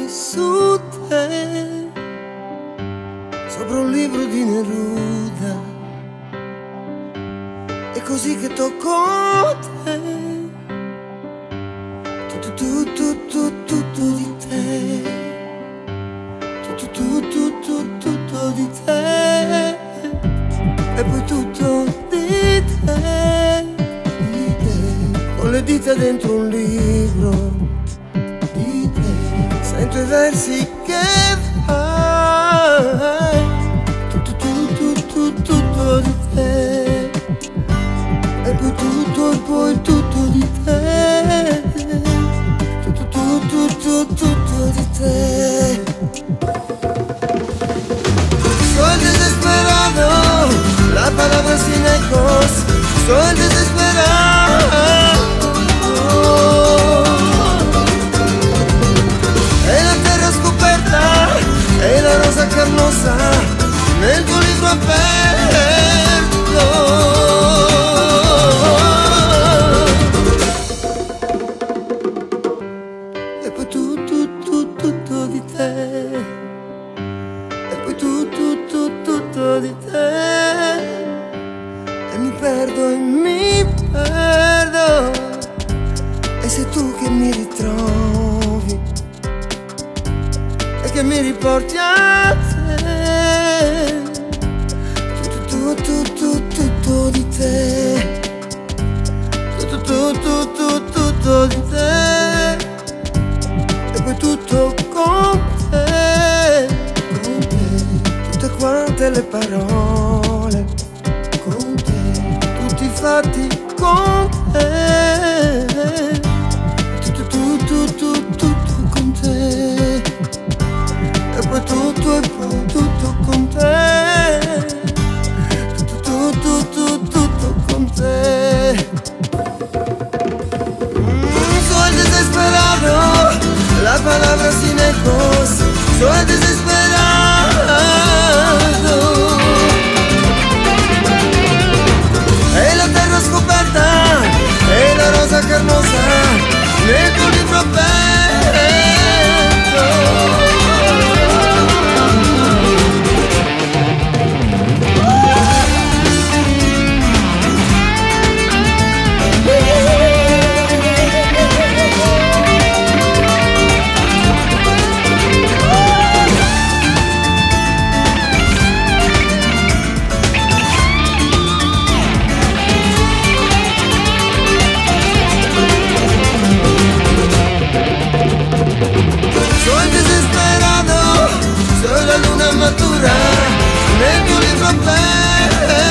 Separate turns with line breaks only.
su te, sopra un libro di Neruda. È così che tocco te, tutto di te, tutto di te, e poi tutto di te, con le dita dentro un libro di te. Sento i versi che fai, tutto di te, e poi tutto di te, tutto di te. Soy desesperado, la palabra sin ecos, soy desesperado. E la terra scoperta, e la rosa carnosa nel tuo libro aperto. E poi tutto di te, e poi tutto di te, e mi perdo, e sei tu che mi ritrovi e che mi riporti a te. Tutto di te, tutto di te, e poi tutto con te, tutte quante le parole con te, tutti i fatti con te, tutto con te, e poi tutto con te, tutto con te. Soy desesperado, la palabra sin ecos, soy desesperado. E la terra scoperta, e la rosa carnosa nel tuo libro aperto. Soy desesperado, soy la luna matura nel tuo libro aperto.